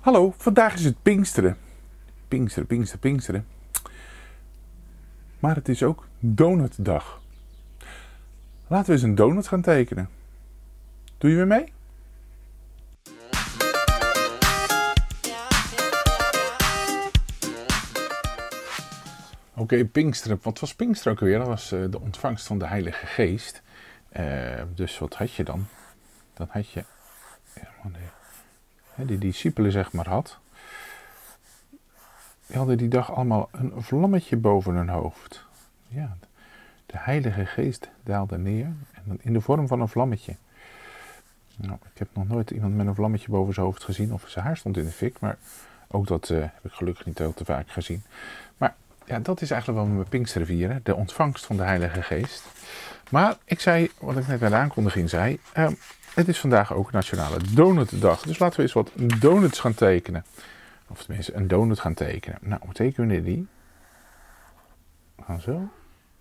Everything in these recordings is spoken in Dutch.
Hallo, vandaag is het Pinksteren. Pinksteren. Maar het is ook Donutdag. Laten we eens een donut gaan tekenen. Doe je weer mee? Oké, Pinksteren. Wat was Pinksteren ook weer? Dat was de ontvangst van de Heilige Geest. Dus wat had je dan? Dan had je die discipelen zeg maar had. Die hadden die dag allemaal een vlammetje boven hun hoofd. Ja, de Heilige Geest daalde neer en dan in de vorm van een vlammetje. Nou, ik heb nog nooit iemand met een vlammetje boven zijn hoofd gezien of zijn haar stond in de fik, maar ook dat heb ik gelukkig niet heel te vaak gezien. Maar ja, dat is eigenlijk wel mijn Pinksteren vieren, de ontvangst van de Heilige Geest. Maar ik zei, wat ik net bij de aankondiging zei, het is vandaag ook Nationale Donutdag. Dus laten we eens wat donuts gaan tekenen. Of tenminste, een donut gaan tekenen. Nou, hoe tekenen we die? We gaan zo.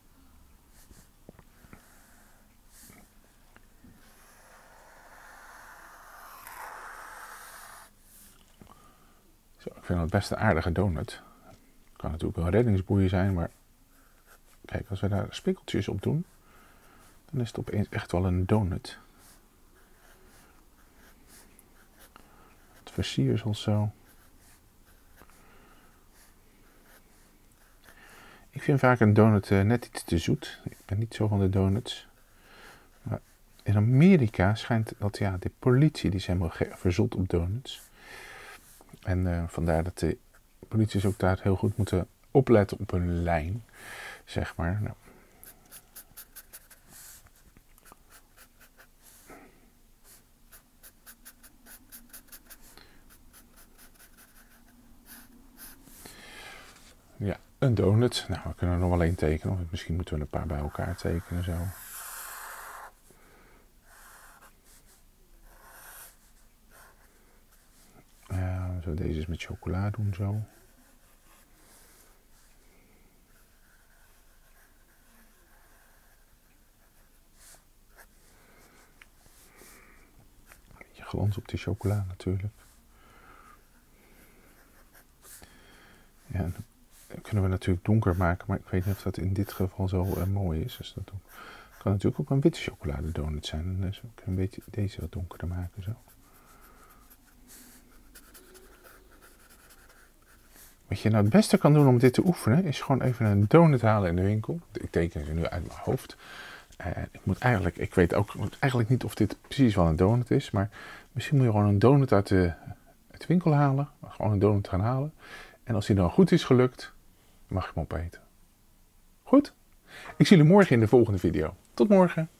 Zo, ik vind het best een aardige donut. Kan natuurlijk wel een reddingsboei zijn, maar kijk, als we daar spikkeltjes op doen, dan is het opeens echt wel een donut. Het versiersel zo. Ik vind vaak een donut net iets te zoet. Ik ben niet zo van de donuts. Maar in Amerika schijnt dat de politie die is helemaal verzot op donuts. En vandaar dat de politie ook daar heel goed moeten opletten op hun lijn, zeg maar. Nou. Ja, een donut. Nou, we kunnen er nog wel één tekenen. Of misschien moeten we een paar bij elkaar tekenen zo. Zo deze is met chocola doen zo. Beetje glans op die chocola natuurlijk. Ja, en dan kunnen we natuurlijk donker maken, maar ik weet niet of dat in dit geval zo mooi is. Dus dat kan natuurlijk ook een witte chocoladedonut zijn. Dus we kunnen een beetje deze wat donkerder maken zo. Wat je nou het beste kan doen om dit te oefenen, is gewoon even een donut halen in de winkel. Ik teken ze nu uit mijn hoofd. Ik weet ook eigenlijk niet of dit precies wel een donut is, maar misschien moet je gewoon een donut uit de winkel halen. Gewoon een donut gaan halen. En als die dan goed is gelukt, mag je hem opeten. Goed? Ik zie jullie morgen in de volgende video. Tot morgen!